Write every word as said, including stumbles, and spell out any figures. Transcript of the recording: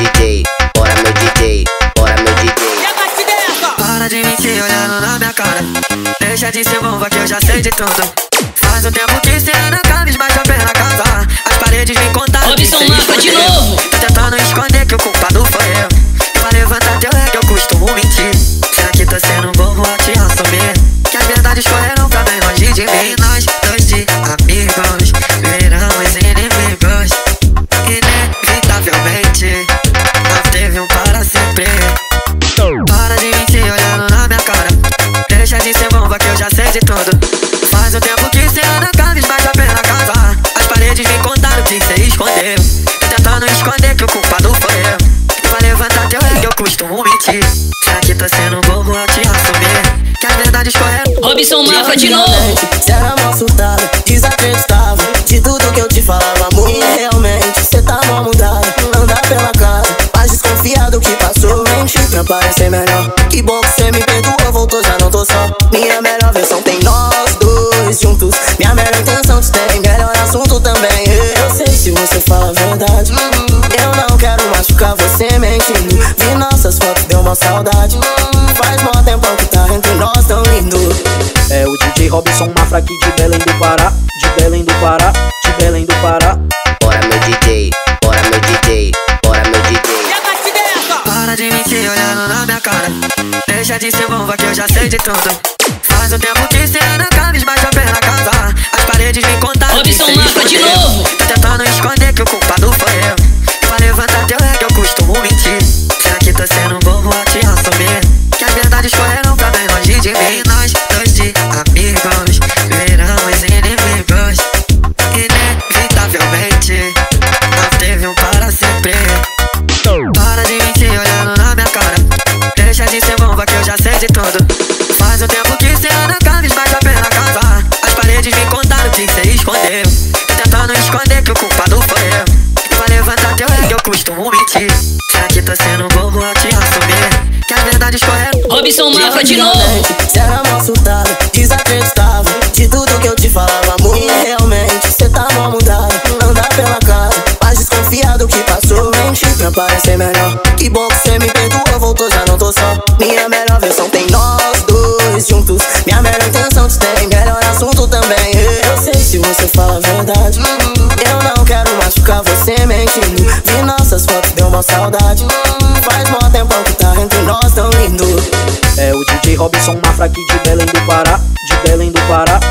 D J, bora meu D J, bora meu D J. Para de mentir olhando na minha cara, deixa de ser bomba que eu já sei de tudo. Faz um tempo que cê anda cabisbaixo pela casa, as paredes me contaram que cê Robson de novo. Tá tentando esconder que o culpado foi eu. Pra levantar teu é que eu costumo mentir. Será que tá sendo bobo a te assumir? Que as verdades correram pra bem longe de mim. Nós dois de amigos viramos inimigos. Inevitavelmente nós teve um para sempre. Para de mentir olhando na minha cara, deixa de ser bomba que eu já sei de tudo. Faz um tempo que cê anda cabisbaixo pela casa, as paredes me contaram que cê escondeu. Tá tentando esconder que o culpado foi eu. E pra levantar teu é que eu costumo mentir. Será que tá sendo bobo a te assumir? Que as verdades correram. Robson Mafra de novo. Cê era mal surtado, desacreditava de tudo que eu te falava, amor. E realmente cê tá mal mudado, anda pela casa mais desconfiado que passou. Mente pra parecer melhor, que bom que cê me perdoou, voltou, já não tô só. Minha melhor versão tem nós dois juntos, minha melhor intenção te tem, melhor assunto também. Eu sei se você fala a verdade, eu não quero machucar você mentindo. Vi nossas fotos, deu uma saudade, faz mó tempão que tá entre nós tão lindo. É o D J Robson Mafra aqui de Belém do Pará, de Belém do Pará, de Belém do Pará. Bora meu D J, bora meu D J, bora meu D J. Para de mentir olhando na minha cara, deixa de ser bomba que eu já sei de tudo. Faz um tempo que cê anda cabisbaixo pela casa, as paredes me contaram que cê Robson Mafra de escondeu. novo. Tá tentando esconder que o culpado foi eu. E pra levantar teu é que eu costumo mentir. Será que tá sendo bobo a te assumir? Que as verdades correram pra bem longe de mim. Nós dois de amigos viramos inimigos. Inevitavelmente nós teve um para sempre. Para de mentir olhando na minha cara, deixa de ser bomba que eu já sei de tudo. Faz um tempo que cê anda cabisbaixo pela casa, as paredes me contaram que cê escondeu. Tá tentando esconder que o culpado foi eu. E pra levantar teu é que eu costumo mentir. Será que tá sendo bobo a te assumir? Que as verdades correram. Robson Mafra de novo. Cê era mal surtado, desacreditava de tudo que eu te falava, amor. E realmente cê tá mal mudado, anda pela casa mais desconfiado que passou. Mente pra parecer melhor, que bom que cê me perdoou, voltou, já não tô só. Minha melhor versão tem nós dois juntos, minha melhor intenção te tem, melhor assunto também. Eu sei se você fala a verdade, eu não quero machucar você mentindo. Vi nossas fotos, deu uma saudade, faz mó tempão que tá entre nós tão lindo. É o D J Robson Mafra aqui de Belém do Pará, de Belém do Pará.